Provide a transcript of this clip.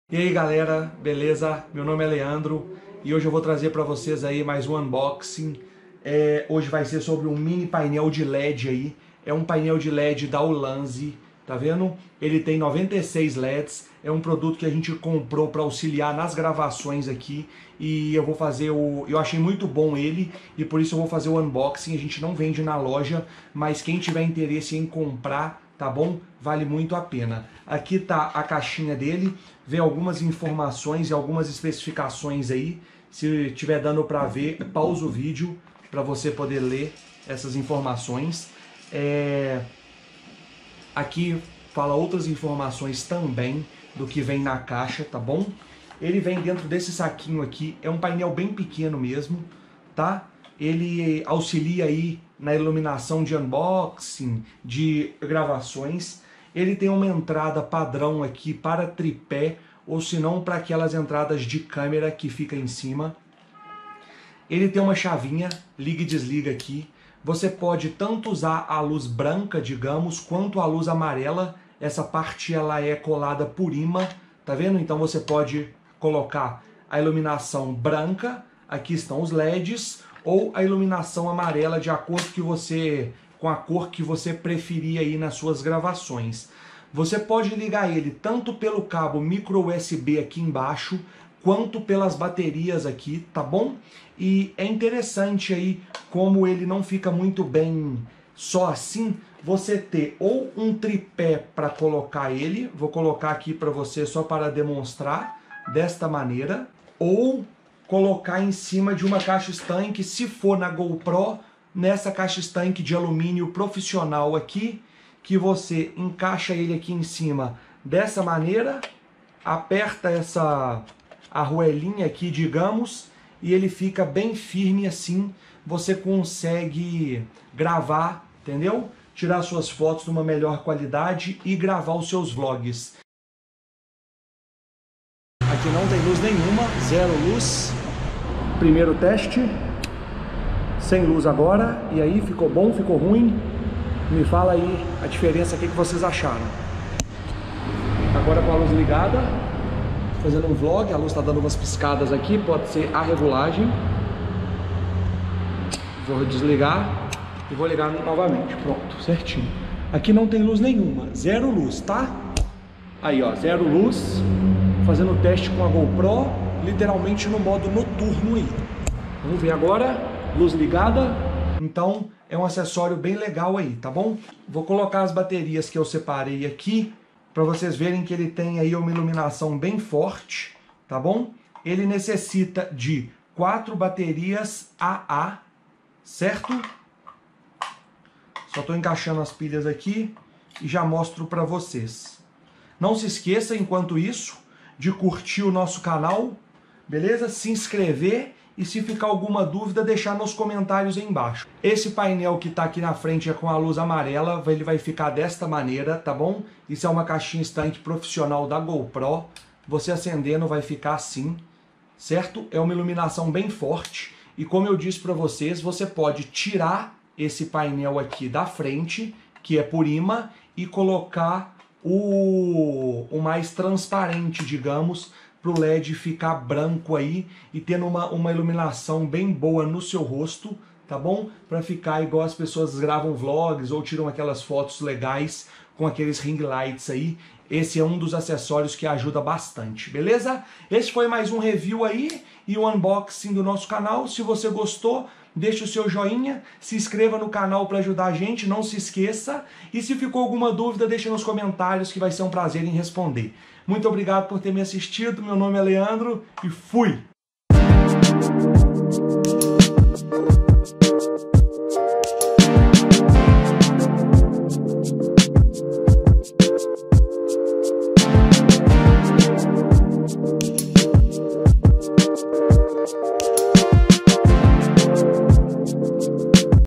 E aí galera, beleza? Meu nome é Leandro e hoje eu vou trazer para vocês aí mais um unboxing. Hoje vai ser sobre um mini painel de LED aí. É um painel de LED da Ulanzi, tá vendo? Ele tem 96 LEDs, é um produto que a gente comprou para auxiliar nas gravações aqui. E eu vou fazer eu achei muito bom ele e por isso eu vou fazer o unboxing. A gente não vende na loja, mas quem tiver interesse em comprar, tá bom? Vale muito a pena. Aqui tá a caixinha dele, vem algumas informações e algumas especificações aí. Se tiver dando para ver, pausa o vídeo para você poder ler essas informações. Aqui fala outras informações também do que vem na caixa, tá bom? Ele vem dentro desse saquinho aqui, é um painel bem pequeno mesmo, tá? Ele auxilia aí na iluminação de unboxing, de gravações. Ele tem uma entrada padrão aqui para tripé, ou se não para aquelas entradas de câmera que fica em cima. Ele tem uma chavinha, liga e desliga aqui. Você pode tanto usar a luz branca, digamos, quanto a luz amarela. Essa parte ela é colada por imã, tá vendo? Então você pode colocar a iluminação branca, aqui estão os LEDs, ou a iluminação amarela de acordo com a cor que você preferir aí nas suas gravações. Você pode ligar ele tanto pelo cabo micro USB aqui embaixo, quanto pelas baterias aqui, tá bom? E é interessante aí como ele não fica muito bem só assim, você ter ou um tripé para colocar ele, vou colocar aqui para você só para demonstrar, desta maneira, ou colocar em cima de uma caixa estanque, se for na GoPro, nessa caixa estanque de alumínio profissional aqui, que você encaixa ele aqui em cima dessa maneira, aperta essa arruelinha aqui, digamos, e ele fica bem firme assim, você consegue gravar, entendeu? Tirar suas fotos numa melhor qualidade e gravar os seus vlogs. Aqui não tem luz nenhuma, zero luz. Primeiro teste, sem luz agora. E aí, ficou bom, ficou ruim? Me fala aí a diferença aqui que vocês acharam. Agora com a luz ligada, fazendo um vlog, a luz está dando umas piscadas aqui, pode ser a regulagem. Vou desligar e vou ligar novamente, pronto, certinho. Aqui não tem luz nenhuma, zero luz, tá? Aí ó, zero luz, fazendo o teste com a GoPro, literalmente no modo noturno aí. Vamos ver agora, luz ligada. Então é um acessório bem legal aí, tá bom? Vou colocar as baterias que eu separei aqui, para vocês verem que ele tem aí uma iluminação bem forte, tá bom? Ele necessita de 4 baterias AA, certo? Só estou encaixando as pilhas aqui e já mostro para vocês. Não se esqueça, enquanto isso, de curtir o nosso canal, beleza? Se inscrever e se ficar alguma dúvida, deixar nos comentários aí embaixo. Esse painel que está aqui na frente é com a luz amarela, ele vai ficar desta maneira, tá bom? Isso é uma caixinha estanque profissional da GoPro. Você acendendo vai ficar assim, certo? É uma iluminação bem forte. E como eu disse para vocês, você pode tirar esse painel aqui da frente, que é por imã, e colocar o mais transparente, digamos, para o LED ficar branco aí e tendo uma iluminação bem boa no seu rosto, tá bom? Para ficar igual as pessoas gravam vlogs ou tiram aquelas fotos legais com aqueles ring lights aí. Esse é um dos acessórios que ajuda bastante, beleza? Esse foi mais um review aí e o unboxing do nosso canal. Se você gostou, deixa o seu joinha, se inscreva no canal para ajudar a gente, não se esqueça. E se ficou alguma dúvida, deixa nos comentários que vai ser um prazer em responder. Muito obrigado por ter me assistido, meu nome é Leandro e fui!